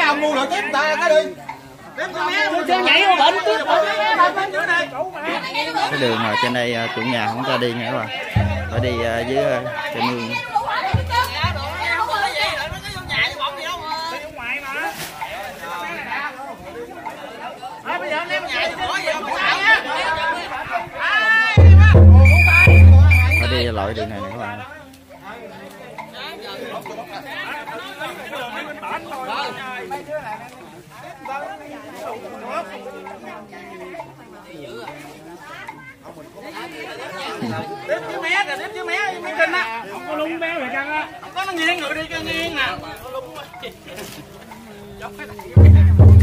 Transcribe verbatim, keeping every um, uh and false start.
ông mua lại tiếp ta cái đi. Tiếp nhảy vô bệnh tiếp. Cái đường mà trên đây chủ nhà không cho đi nha các bạn, phải đi dưới cây mương. Bây giờ anh em nhảy phải đi loại đường này nè các bạn. tiếp chứ mé kìa, tiếp chứ mé mé kinh á. Không có lung béo vậy căng á. Không có nó nghiêng rồi đi cho nghiêng nè.